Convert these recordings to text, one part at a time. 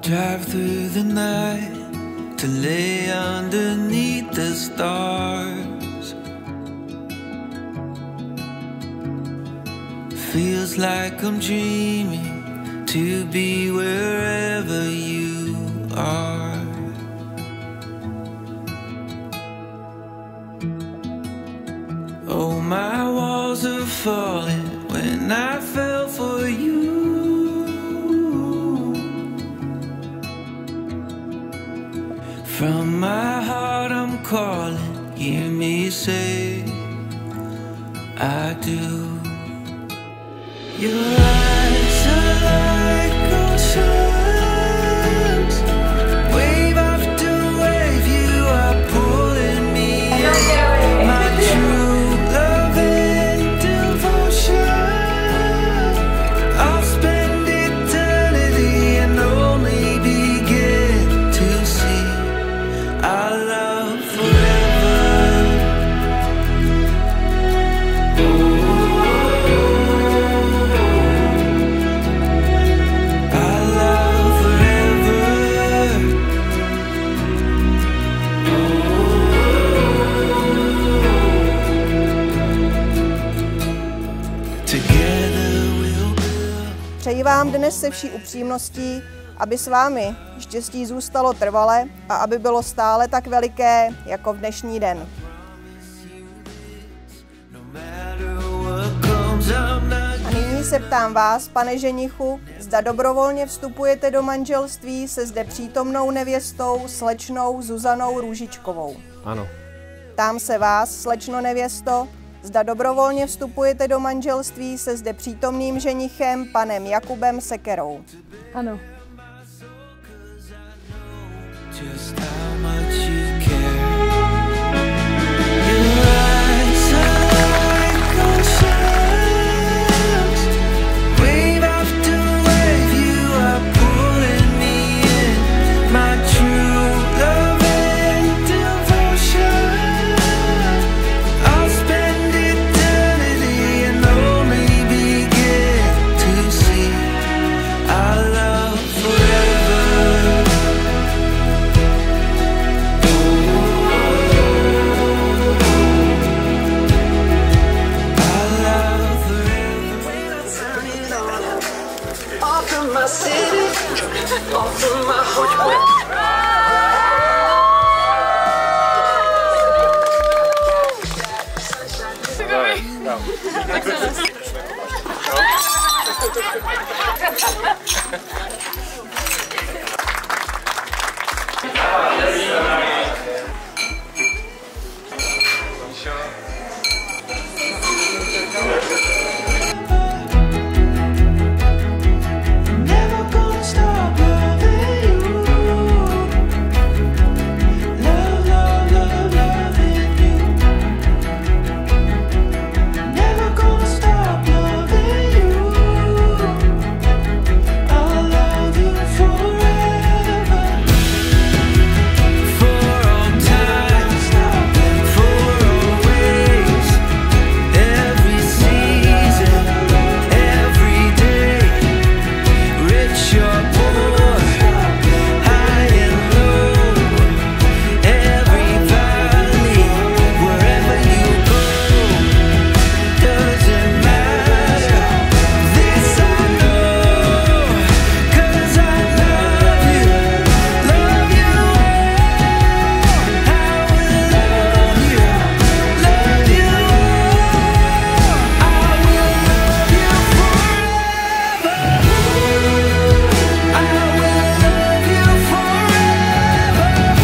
drive through the night to lay underneath the stars. Feels like I'm dreaming to be wherever you are. Oh, my walls are falling when I fell for you. From my heart I'm calling, hear me say I do. Your eyes are like oceans, wave after wave you are pulling me in. My true love and devotion, I'll spend eternity and only begin to see our love forever. Our love forever. Together we'll build. Přeji vám dnes se vší upřímností, aby s vámi štěstí zůstalo trvale a aby bylo stále tak veliké jako v dnešní den. No matter what comes, I'm not A nyní se ptám vás, pane ženichu, zda dobrovolně vstupujete do manželství se zde přítomnou nevěstou, slečnou Zuzanou Růžičkovou. Ano. Ptám se vás, slečno nevěsto, zda dobrovolně vstupujete do manželství se zde přítomným ženichem, panem Jakubem Sekerou. Ano. just how much you care. Your eyes are like oceans, wave after wave you are pulling me in. My true love and devotion, I'll spend eternity and only begin to see our love forever. Off from my city, off from my home. Never gonna stop loving you. Love, love, love, loving you. Never gonna stop loving you. I'll love you forever. For all time, for always. Every season, every day. Rich or poor, high and low, every valley, wherever you go, doesn't matter. This I know, 'cause I love you all. I will love you all. I will love you forever. I will love you forever.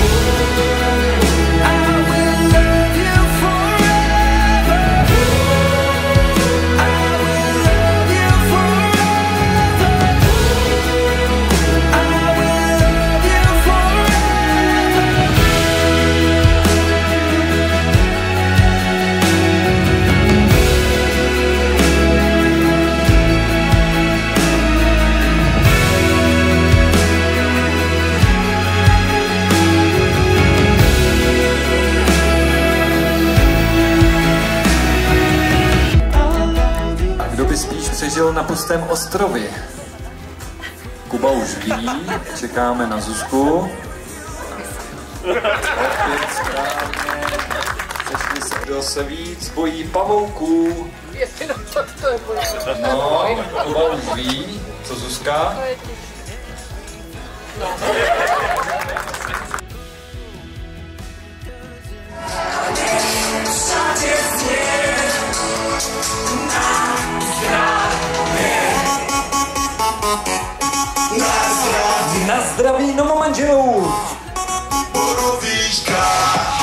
I will love you forever. I will love you forever. I will love you Kdo by spíš přežil na pustém ostrově? Kuba už ví, čekáme na Zuzku. Opět správně. Sešli se, kdo se víc bojí pavouků. No, Kuba už ví, co Zuzka? Na zdraví novomanželů! Borovíčka.